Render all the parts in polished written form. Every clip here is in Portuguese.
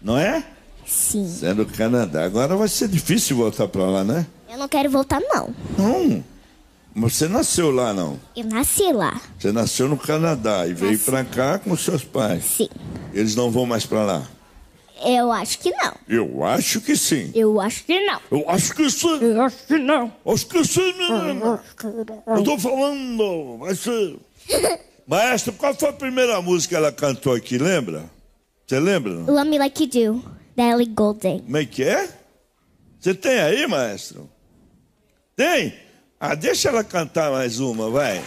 Não é? Sim. Você é do Canadá. Agora vai ser difícil voltar pra lá, né? Eu não quero voltar, não. Não. Mas você nasceu lá, não? Eu nasci lá. Você nasceu no Canadá e veio pra cá com seus pais? Sim. Eles não vão mais pra lá? Eu acho que não. Eu acho que sim. Eu acho que não. Eu acho que sim. Eu acho que não. Acho que sim, menina. Eu tô falando. Vai ser... Maestro, qual foi a primeira música que ela cantou aqui, lembra? Você lembra? Love Me Like You Do, da Ellie Goulding. Como é que é? Você tem aí, maestro? Tem? Ah, deixa ela cantar mais uma, vai.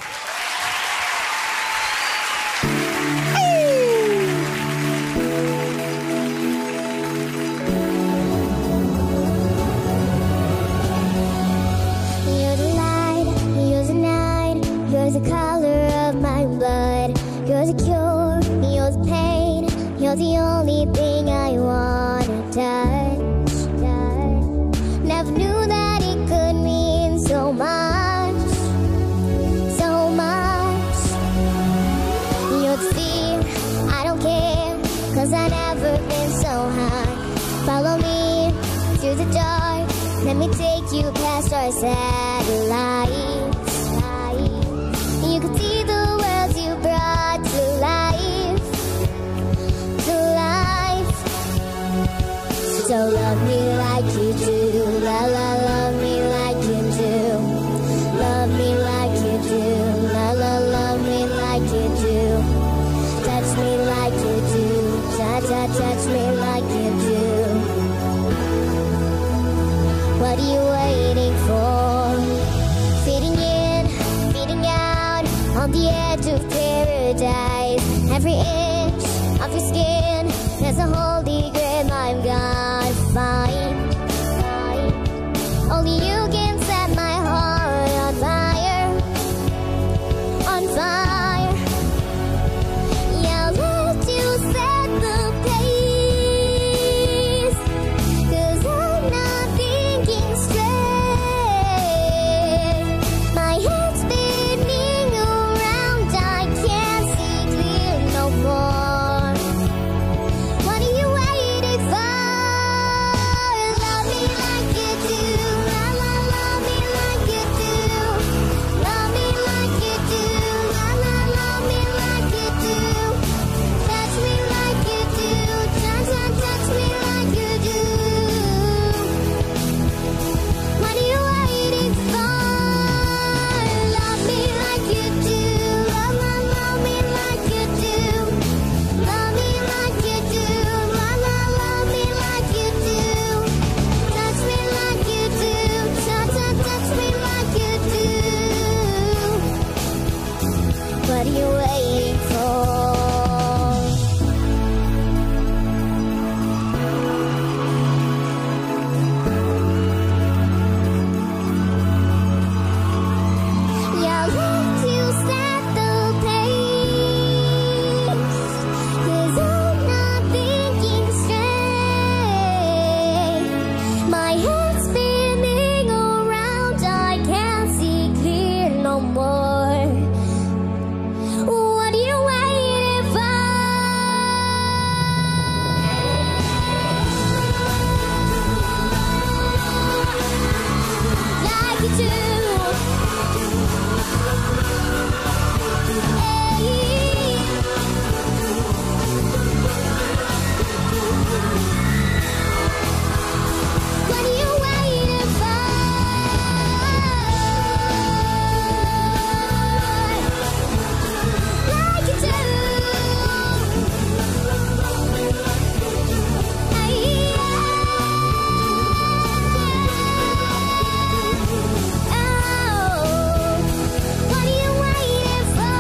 You're the light, you're the night, you're the color of my blood. You're the cure, you're the pain, you're the only thing I wanna touch. Never knew that it could mean so much, so much. You're the fear, I don't care, 'cause I've never been so high. Follow me through the dark, let me take you past our satellites. You can see the worlds you brought to life, to life. So love me like you do, la la, love me like you do. Love me like you do, la la, love me like you do. Touch me like you do, touch me like you do. What are you waiting for? Fitting in, fitting out, on the edge of paradise. Every inch of your skin, there's a holy grail I'm gonna find. Only you can set my heart on fire, on fire. Yeah, I'll let you set the pace, 'cause I'm not thinking straight. My head's spinning around, I can't see clear no more. What are you waiting for? Love me like you do, la la, love me like you do. Love me like you do, la la, love me like you do. Touch me like you do, touch me like you do. What are you waiting for? Love me like you do, la la, love me like you do. Love me like you do, la la, love me like you do. Touch me like you do, touch me like you do. What are you waiting for? Yeah, I'll let you set the pace, 'cause I'm not thinking straight. My head's spinning around, I can't see clear no more. What are you waiting for? Like you do. What are you waiting for? Like you do. What are you waiting for?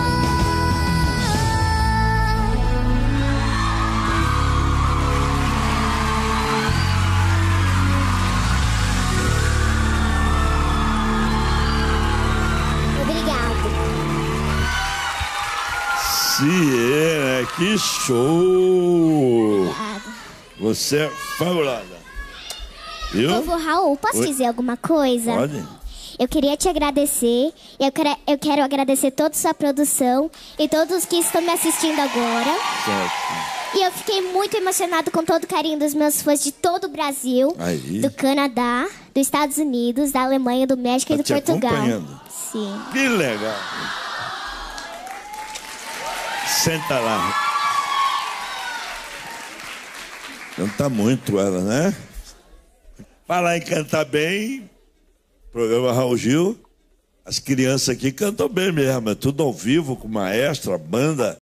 Obrigado. Siena, que show! Obrigado. Você é fabulosa. Viu? Vovô Raul, posso Oi. dizer alguma coisa? Pode? Eu queria te agradecer. Eu quero agradecer toda a sua produção e todos que estão me assistindo agora. Certo. E eu fiquei muito emocionado com todo o carinho dos meus fãs de todo o Brasil, Aí. do Canadá, dos Estados Unidos, da Alemanha, do México e do Portugal. Acompanhando. Sim. Que legal. Senta lá. Canta muito ela, né? Falar em cantar bem, programa Raul Gil, as crianças aqui cantam bem mesmo, é tudo ao vivo, com maestro, a banda,